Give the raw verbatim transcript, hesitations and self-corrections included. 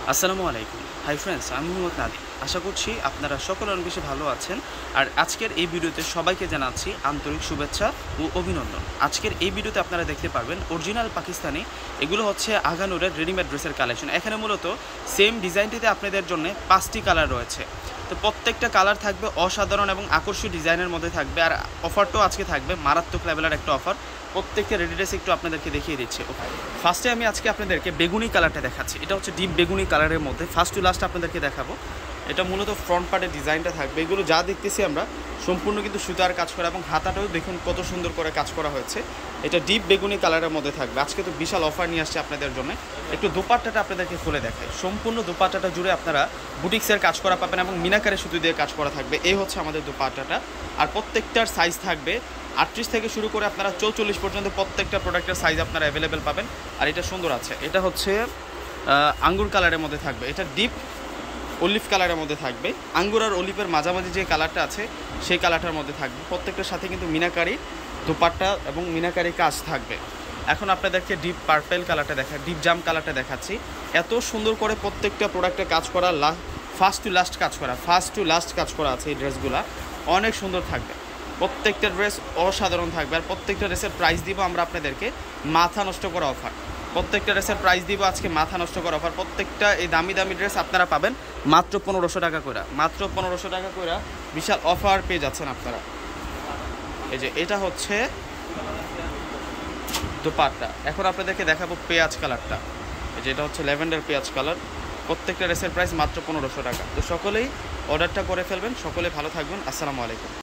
আসসালামু আলাইকুম। Hi friends, আমি মোহাম্মদ নাদিম। আশা করছি আপনারা সকলে অনেক বেশি ভালো আছেন। আর আজকের এই ভিডিওতে সবাইকে জানাচ্ছি আন্তরিক শুভেচ্ছা ও অভিনন্দন। আজকের এই ভিডিওতে আপনারা দেখতে পারবেন অরিজিনাল পাকিস্তানি, এগুলো হচ্ছে আগানুরের রেডিমেড ড্রেসের কালেকশন। এখানে মূলত সেম ডিজাইনটিতে আপনাদের জন্য পাঁচটি কালার রয়েছে। তো প্রত্যেকটা কালার থাকবে অসাধারণ এবং আকর্ষণীয় ডিজাইনের মধ্যে থাকবে। আর অফারটাও আজকে থাকবে মারাত্মক লেভেলের একটা অফার। প্রত্যেকটা রেডি ড্রেস একটু আপনাদেরকে দেখিয়ে দিচ্ছি। ফার্স্টে আমি আজকে আপনাদেরকে বেগুনি কালারটা দেখাচ্ছি। এটা হচ্ছে ডিপ বেগুনি কালারের মধ্যে ফার্স্ট টু লাস্ট আপনাদেরকে দেখাবো। এটা মূলত ফ্রন্ট পার্টের ডিজাইনটা থাকবে। এগুলো যা দেখতেছি আমরা সম্পূর্ণ কিন্তু সুতার কাজ করা এবং হাতাটাও দেখুন কত সুন্দর করে কাজ করা হয়েছে। এটা ডিপ বেগুনি কালারের মধ্যে থাকবে। আজকে তো বিশাল অফার নিয়ে আসছে আপনাদের জন্য। একটু দোপাট্টাটা আপনাদেরকে খুলে দেখাই। সম্পূর্ণ দোপাট্টাটা জুড়ে আপনারা বুটিক্সের কাজ করা পাবেন এবং মিনাকারের সুতো দিয়ে কাজ করা থাকবে। এই হচ্ছে আমাদের দোপাট্টাটা। আর প্রত্যেকটার সাইজ থাকবে আটত্রিশ থেকে শুরু করে আপনারা চৌচল্লিশ পর্যন্ত প্রত্যেকটা প্রোডাক্টের সাইজ আপনারা অ্যাভেলেবেল পাবেন। আর এটা সুন্দর আছে। এটা হচ্ছে আঙ্গুর কালারের মধ্যে থাকবে। এটা ডিপ অলিভ কালারের মধ্যে থাকবে। আঙ্গুর আর অলিভের মাঝামাঝি যে কালারটা আছে সেই কালারটার মধ্যে থাকবে। প্রত্যেকটার সাথে কিন্তু মিনাকারি দোপাট্টা এবং মিনাকারি কাজ থাকবে। এখন আপনাদেরকে ডিপ পার্পেল কালারটা দেখা ডিপ জাম কালারটা দেখাচ্ছি। এত সুন্দর করে প্রত্যেকটা প্রোডাক্টে কাজ করা, ফার্স্ট টু লাস্ট কাজ করা ফার্স্ট টু লাস্ট কাজ করা আছে। এই ড্রেসগুলো অনেক সুন্দর থাকবে। প্রত্যেকটা ড্রেস অসাধারণ থাকবে। আর প্রত্যেকটা ড্রেসের প্রাইস দিব আমরা আপনাদেরকে মাথা নষ্ট করা অফার। প্রত্যেকটা ড্রেসের প্রাইস দিব আজকে মাথা নষ্ট করা অফার। প্রত্যেকটা এই দামি দামি ড্রেস আপনারা পাবেন মাত্র পনেরোশো টাকা করে। মাত্র পনেরোশো টাকা করে বিশাল অফার পেয়ে যাচ্ছেন আপনারা। এই যে এটা হচ্ছে দোপাট্টা। এখন আপনাদেরকে দেখাবো পেঁয়াজ কালারটা। এই যে এটা হচ্ছে ল্যাভেন্ডার পেঁয়াজ কালার। প্রত্যেকটা ড্রেসের প্রাইস মাত্র পনেরোশো টাকা। তো সকলেই অর্ডারটা করে ফেলবেন। সকলে ভালো থাকবেন। আসসালামু আলাইকুম।